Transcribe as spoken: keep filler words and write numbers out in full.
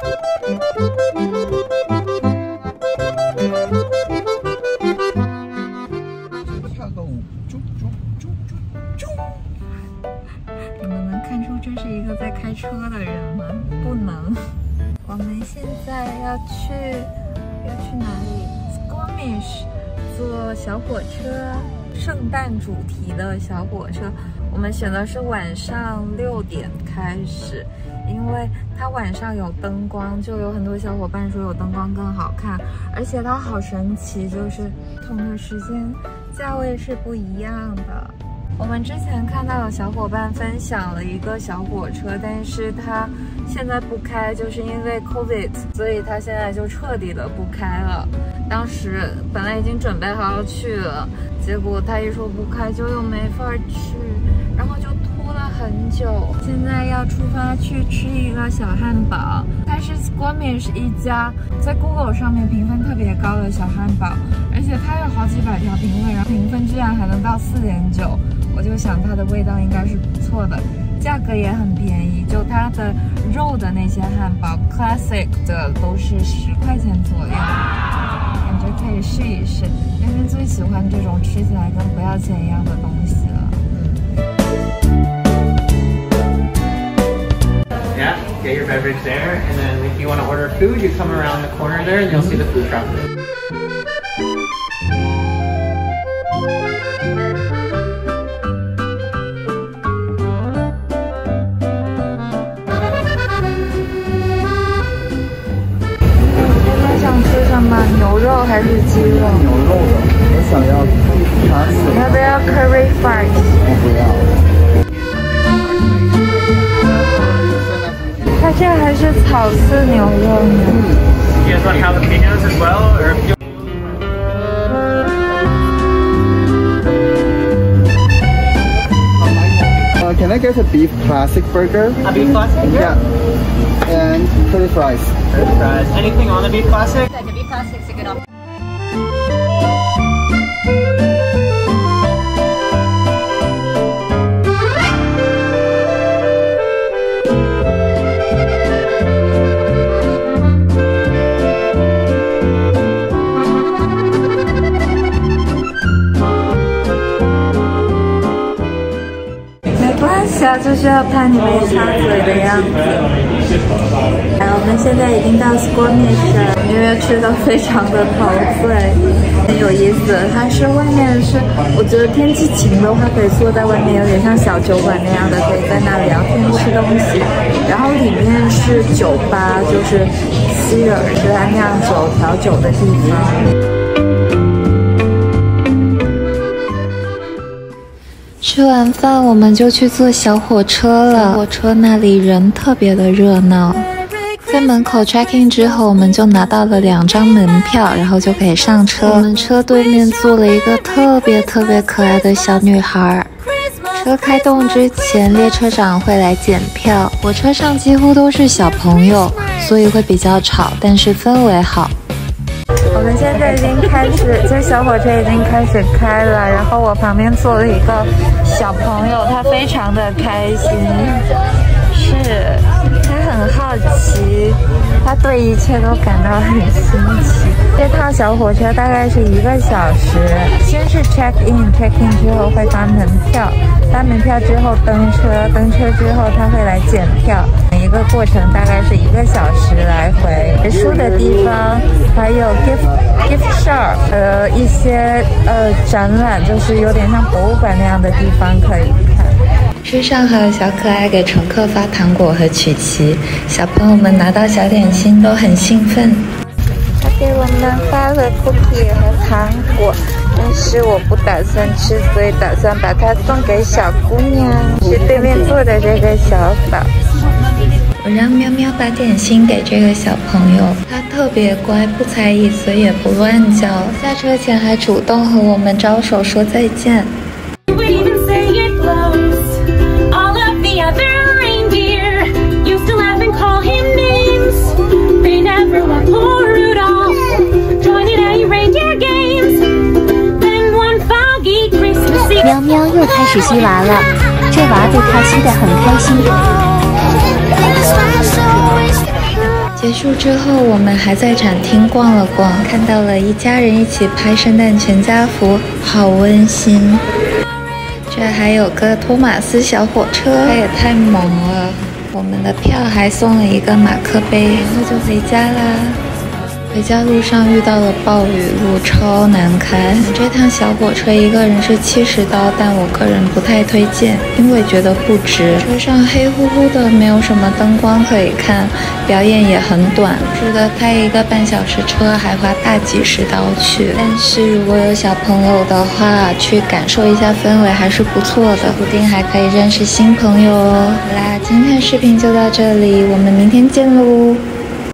跳个舞，啾啾啾啾啾。 你们能看出这是一个在开车的人吗？不能。我们现在要去要去哪里 ？Squamish 坐小火车，圣诞主题的小火车。我们选的是晚上六点开始，因为它晚上有灯光，就有很多小伙伴说有灯光更好看，而且它好神奇，就是不同的时间价位是不一样的。我们之前看到有小伙伴分享了一个小火车，但是它现在不开，就是因为 COVID， 所以它现在就彻底的不开了。当时本来已经准备好要去了，结果他一说不开，就又没法去，然后就拖了很久。现在要出发去吃一个小汉堡，它是 Squamish 一家在 Google 上面评分特别高的小汉堡，而且它有好几百条评论，然后评分居然还能到四点九。我就想它的味道应该是不错的，价格也很便宜，就它的肉的那些汉堡 ，classic 的都是十块钱左右，感觉可以试一试。因为最喜欢这种吃起来跟不要钱一样的东西了。 Yeah, get your beverage there, and then if you want to order food, you come around the corner there, and you'll see the food truck. Curry 牛肉还是鸡肉？ 牛肉的，我想要茶水。 你要不要 curry fries？ 我不要。 它这还是草饲牛肉呢。 You guys want jalapenos as well, or if you Uh, can I get a beef classic burger? a beef classic? Yeah. And curly fries. Curly fries. Anything on the beef classic? The beef classic's a good option. Gracias 下就是要拍你没插嘴的样子。然后我们现在已经到 Squamish 了，因为吃的非常的陶醉，很有意思。它是外面是，我觉得天气晴的话，可以坐在外面，有点像小酒馆那样的，可以在那聊天吃东西。然后里面是酒吧，就是希尔是它酿酒调酒的地方。吃完饭我们就去坐小火车了，火车那里人特别的热闹。在门口 check in 之后，我们就拿到了两张门票，然后就可以上车。我们车对面坐了一个特别特别可爱的小女孩。车开动之前，列车长会来检票。火车上几乎都是小朋友，所以会比较吵，但是氛围好。我们现在已经开始，这小火车已经开始开了，然后我旁边坐了一个小朋友，他非常的开心，是他很好奇，他对一切都感到很新奇。这趟小火车大概是一个小时，先是 check in，check in 之后会发门票，发门票之后登车，登车之后他会来检票，一个过程大概是一个小时来回。结束的地方还有 gift gift shop， 呃，一些呃展览，就是有点像博物馆那样的地方可以看。车上还有小可爱给乘客发糖果和曲奇，小朋友们拿到小点心都很兴奋。他给我们发了 cookie 和糖果，但是我不打算吃，所以打算把它送给小姑娘，是对面坐的这个小宝。我让喵喵把点心给这个小朋友，他特别乖，不猜疑，所以也不乱叫。下车前还主动和我们招手说再见。 喵喵又开始吸娃了，这娃被他吸得很开心。 结束之后，我们还在展厅逛了逛，看到了一家人一起拍圣诞全家福，好温馨。这还有个托马斯小火车，它也太萌了。我们的票还送了一个马克杯，然后就回家啦。回家路上遇到了暴雨，路超难开。这趟小火车一个人是七十刀，但我个人不太推荐，因为觉得不值。车上黑乎乎的，没有什么灯光可以看，表演也很短，值得开一个半小时车还花大几十刀去。但是如果有小朋友的话，去感受一下氛围还是不错的，说不定还可以认识新朋友哦。好啦，今天的视频就到这里，我们明天见喽。